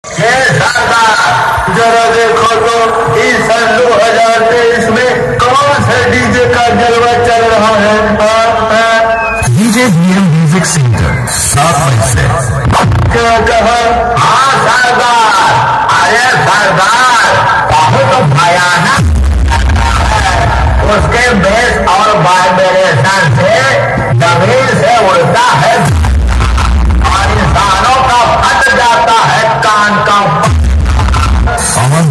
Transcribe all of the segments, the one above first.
ये सरकार जरा देखो तो इस सन 2023 में कौन से डीजे का जलवा चल रहा है? डीजे बीएम म्यूजिक सेंटर 7 मई से। क्या कहा? हाँ सरदार, अरे सरदार बहुत भयानक उसके बेस और वाइब्रेशन से जमीन से उड़ता है और इंसानों का फट जाता है कान का। आवाज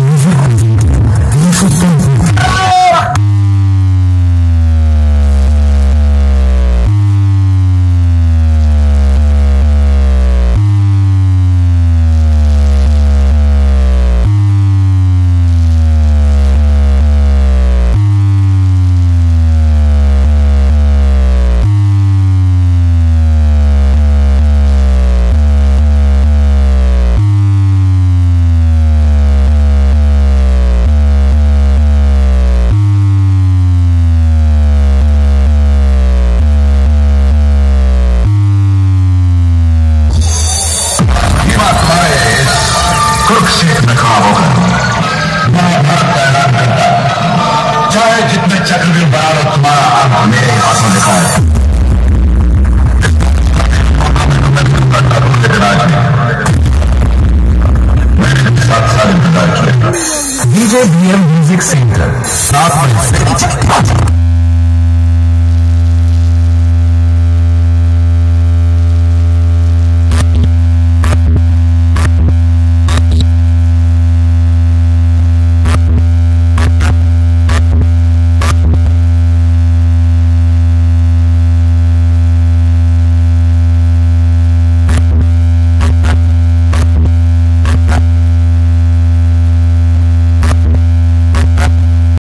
कुरुक्षेत्र में खड़ा होकर महाभारत का ऐलान करता है, चाहे जितने चक्रव्यूह बना लो तुम्हारा अंत मेरे हाथों लिखा है।